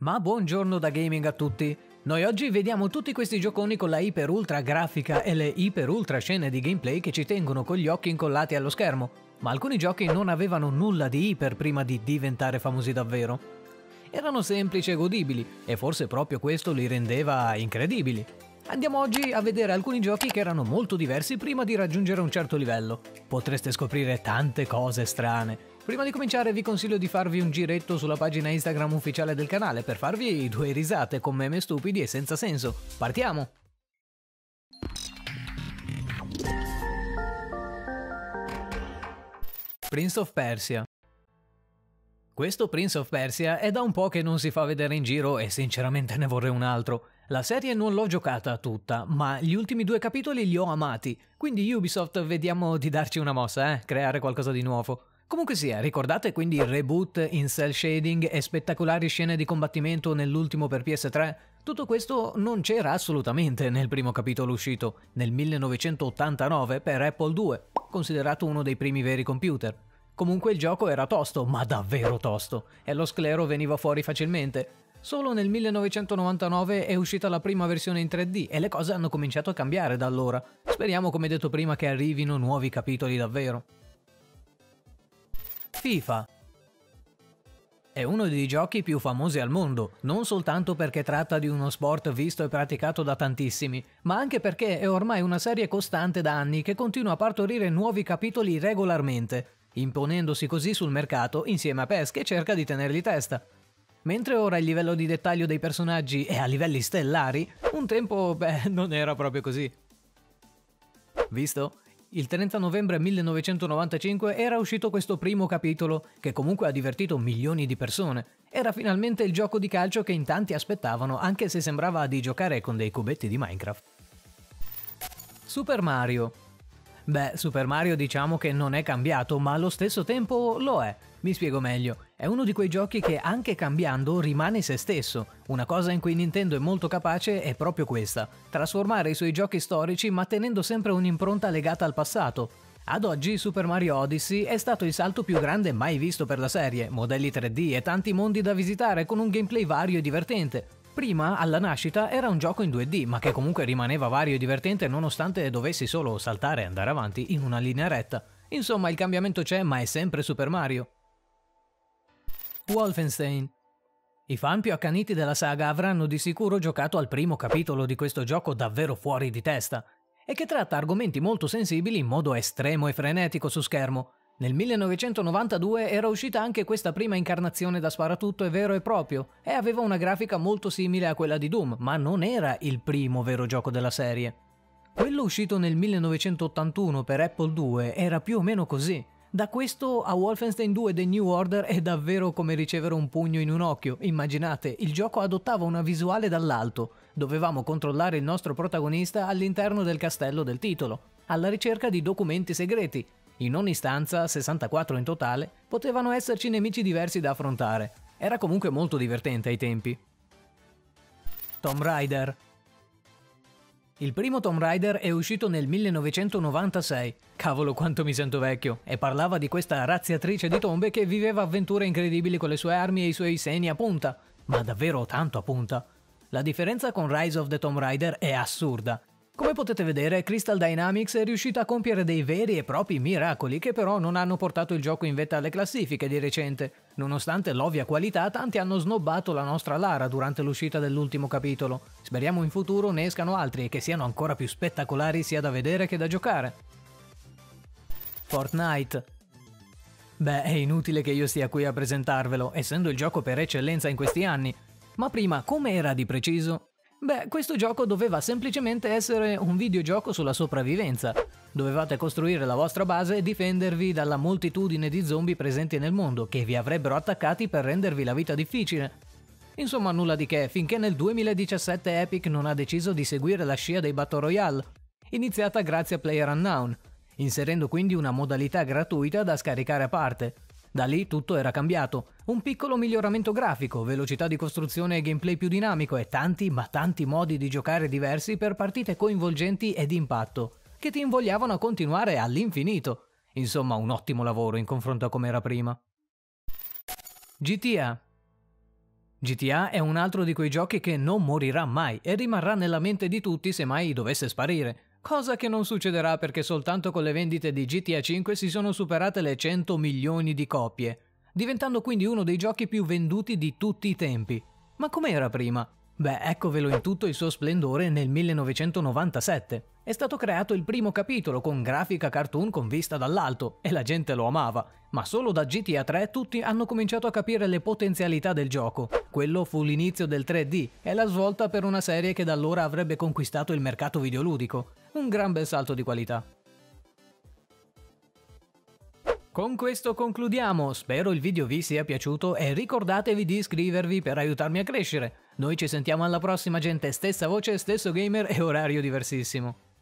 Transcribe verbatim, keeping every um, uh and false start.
Ma buongiorno da gaming a tutti! Noi oggi vediamo tutti questi gioconi con la iper ultra grafica e le iper ultra scene di gameplay che ci tengono con gli occhi incollati allo schermo, ma alcuni giochi non avevano nulla di iper prima di diventare famosi davvero. Erano semplici e godibili, e forse proprio questo li rendeva incredibili. Andiamo oggi a vedere alcuni giochi che erano molto diversi prima di raggiungere un certo livello. Potreste scoprire tante cose strane. Prima di cominciare vi consiglio di farvi un giretto sulla pagina Instagram ufficiale del canale per farvi due risate con meme stupidi e senza senso. Partiamo! Prince of Persia. Questo Prince of Persia è da un po' che non si fa vedere in giro e sinceramente ne vorrei un altro. La serie non l'ho giocata tutta, ma gli ultimi due capitoli li ho amati, quindi Ubisoft vediamo di darci una mossa, eh, creare qualcosa di nuovo. Comunque sia, ricordate quindi il reboot in cel shading e spettacolari scene di combattimento nell'ultimo per P S tre? Tutto questo non c'era assolutamente nel primo capitolo uscito, nel millenovecentottantanove per Apple due, considerato uno dei primi veri computer. Comunque il gioco era tosto, ma davvero tosto, e lo sclero veniva fuori facilmente. Solo nel millenovecentonovantanove è uscita la prima versione in tre D e le cose hanno cominciato a cambiare da allora. Speriamo, come detto prima, che arrivino nuovi capitoli davvero. FIFA. È uno dei giochi più famosi al mondo, non soltanto perché tratta di uno sport visto e praticato da tantissimi, ma anche perché è ormai una serie costante da anni che continua a partorire nuovi capitoli regolarmente, imponendosi così sul mercato insieme a PES che cerca di tenergli testa. Mentre ora il livello di dettaglio dei personaggi è a livelli stellari, un tempo, beh, non era proprio così. Visto? Il trenta novembre millenovecentonovantacinque era uscito questo primo capitolo, che comunque ha divertito milioni di persone. Era finalmente il gioco di calcio che in tanti aspettavano, anche se sembrava di giocare con dei cubetti di Minecraft. Super Mario. Beh, Super Mario diciamo che non è cambiato, ma allo stesso tempo lo è. Mi spiego meglio. È uno di quei giochi che anche cambiando rimane se stesso. Una cosa in cui Nintendo è molto capace è proprio questa: trasformare i suoi giochi storici ma tenendo sempre un'impronta legata al passato. Ad oggi Super Mario Odyssey è stato il salto più grande mai visto per la serie, modelli tre D e tanti mondi da visitare con un gameplay vario e divertente. Prima, alla nascita, era un gioco in due D, ma che comunque rimaneva vario e divertente nonostante dovessi solo saltare e andare avanti in una linea retta. Insomma, il cambiamento c'è, ma è sempre Super Mario. Wolfenstein. I fan più accaniti della saga avranno di sicuro giocato al primo capitolo di questo gioco davvero fuori di testa, e che tratta argomenti molto sensibili in modo estremo e frenetico su schermo. Nel millenovecentonovantadue era uscita anche questa prima incarnazione da sparatutto e vero e proprio, e aveva una grafica molto simile a quella di Doom, ma non era il primo vero gioco della serie. Quello uscito nel millenovecentottantuno per Apple due era più o meno così. Da questo a Wolfenstein due The New Order è davvero come ricevere un pugno in un occhio. Immaginate, il gioco adottava una visuale dall'alto. Dovevamo controllare il nostro protagonista all'interno del castello del titolo, alla ricerca di documenti segreti. In ogni stanza, sessantaquattro in totale, potevano esserci nemici diversi da affrontare. Era comunque molto divertente ai tempi. Tomb Raider. Il primo Tomb Raider è uscito nel millenovecentonovantasei, cavolo quanto mi sento vecchio, e parlava di questa razziatrice di tombe che viveva avventure incredibili con le sue armi e i suoi seni a punta, ma davvero tanto a punta. La differenza con Rise of the Tomb Raider è assurda. Come potete vedere, Crystal Dynamics è riuscita a compiere dei veri e propri miracoli che però non hanno portato il gioco in vetta alle classifiche di recente. Nonostante l'ovvia qualità, tanti hanno snobbato la nostra Lara durante l'uscita dell'ultimo capitolo. Speriamo in futuro ne escano altri e che siano ancora più spettacolari sia da vedere che da giocare. Fortnite. Beh, è inutile che io stia qui a presentarvelo, essendo il gioco per eccellenza in questi anni. Ma prima, come era di preciso? Beh, questo gioco doveva semplicemente essere un videogioco sulla sopravvivenza. Dovevate costruire la vostra base e difendervi dalla moltitudine di zombie presenti nel mondo, che vi avrebbero attaccati per rendervi la vita difficile. Insomma, nulla di che, finché nel duemiladiciassette Epic non ha deciso di seguire la scia dei Battle Royale, iniziata grazie a PlayerUnknown, inserendo quindi una modalità gratuita da scaricare a parte. Da lì tutto era cambiato, un piccolo miglioramento grafico, velocità di costruzione e gameplay più dinamico e tanti ma tanti modi di giocare diversi per partite coinvolgenti e di impatto, che ti invogliavano a continuare all'infinito. Insomma, un ottimo lavoro in confronto a come era prima. G T A. G T A è un altro di quei giochi che non morirà mai e rimarrà nella mente di tutti se mai dovesse sparire, cosa che non succederà perché soltanto con le vendite di G T A cinque si sono superate le cento milioni di copie, diventando quindi uno dei giochi più venduti di tutti i tempi. Ma com'era prima? Beh, eccovelo in tutto il suo splendore nel millenovecentonovantasette. È stato creato il primo capitolo con grafica cartoon con vista dall'alto e la gente lo amava, ma solo da G T A tre tutti hanno cominciato a capire le potenzialità del gioco. Quello fu l'inizio del tre D e la svolta per una serie che da allora avrebbe conquistato il mercato videoludico. Un gran bel salto di qualità. Con questo concludiamo, spero il video vi sia piaciuto e ricordatevi di iscrivervi per aiutarmi a crescere. Noi ci sentiamo alla prossima gente, stessa voce, stesso gamer e orario diversissimo.